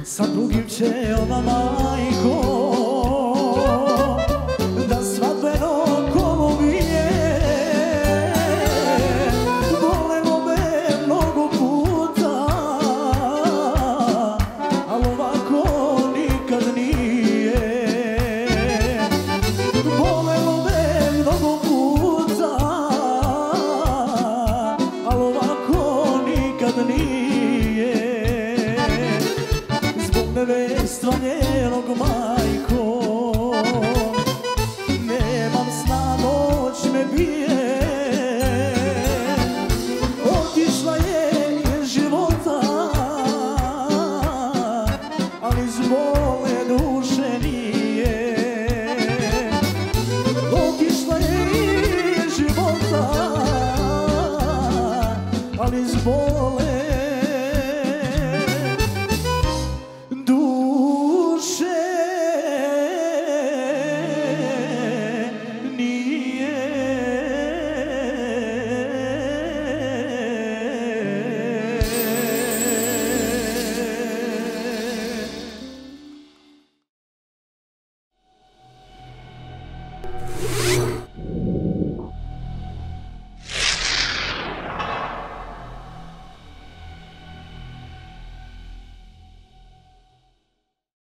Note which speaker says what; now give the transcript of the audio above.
Speaker 1: sa drugim će ona majko da svadbeno kolo vije. Bolelo me mnogo puta, al ovako nikad nije. Bolelo me mnogo puta, al ovako nikad nije. Zbog nevestva njenog majko nemam sna, noć me bije. Otišla je iz života, ali iz bole duše nije. Otišla je iz života, ali iz bole